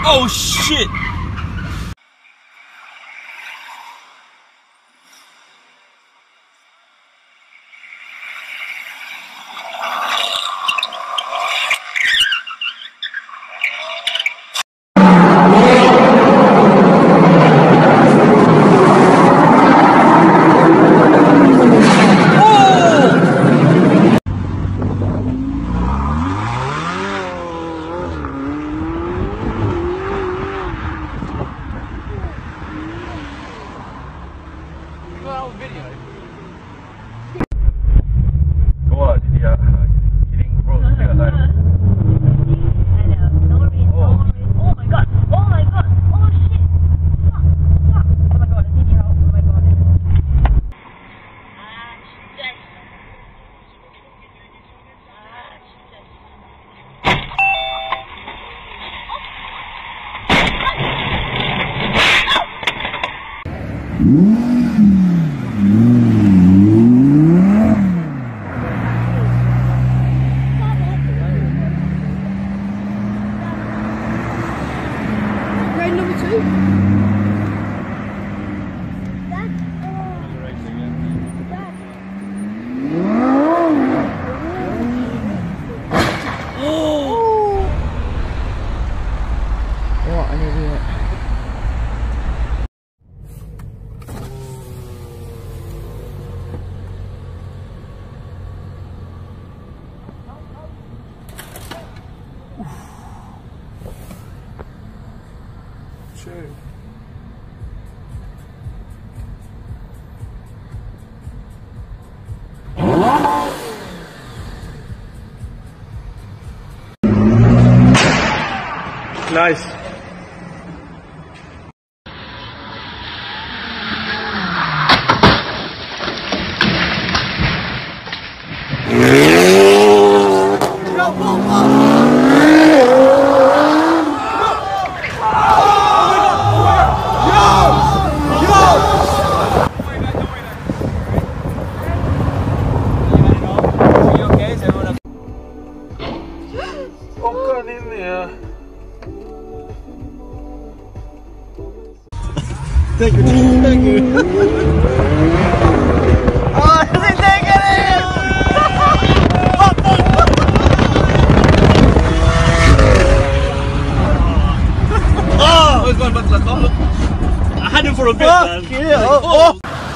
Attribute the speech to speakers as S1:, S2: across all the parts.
S1: Oh shit!
S2: Nice.
S1: Thank you, thank you. Oh, they taking it! Oh, he's going back to the car. I had him for a bit, man. Yeah. Oh.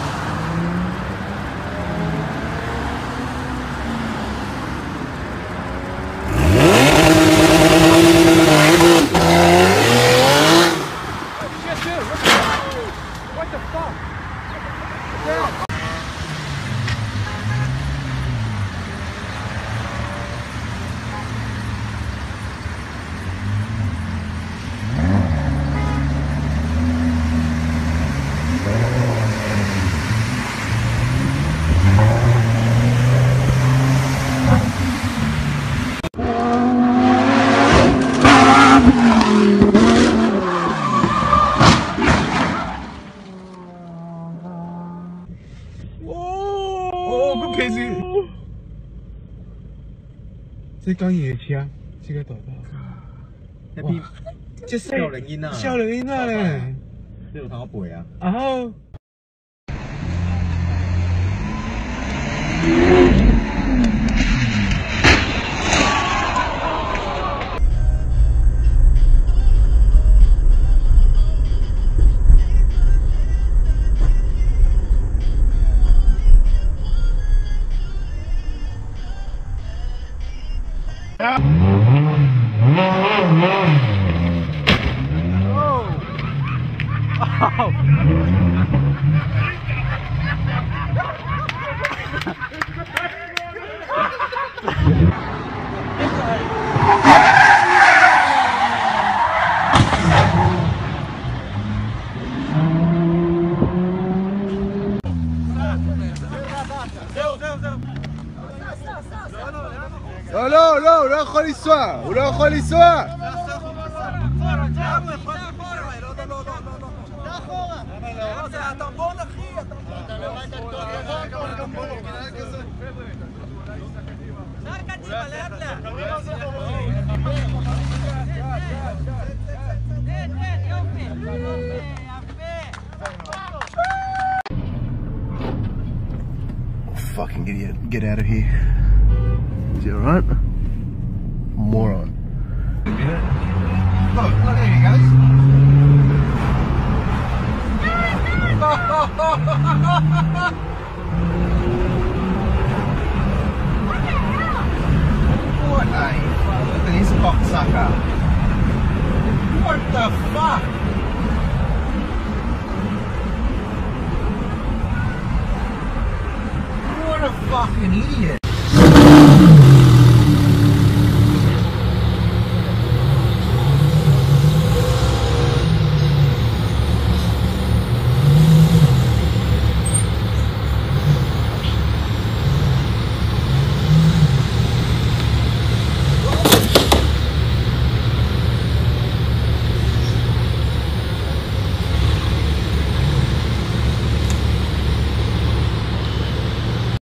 S2: KZ，即講夜車，即刻到到。一邊即係少零煙啊！少零煙啊咧！呢度睇我背啊！啊好。לא, לא, הוא לא יכול לנסוע, הוא לא יכול לנסוע!
S3: Fucking idiot. Get out of here. Is you alright? Moron.
S2: Look, there he goes. What a... Look at this cocksucker. What the fuck?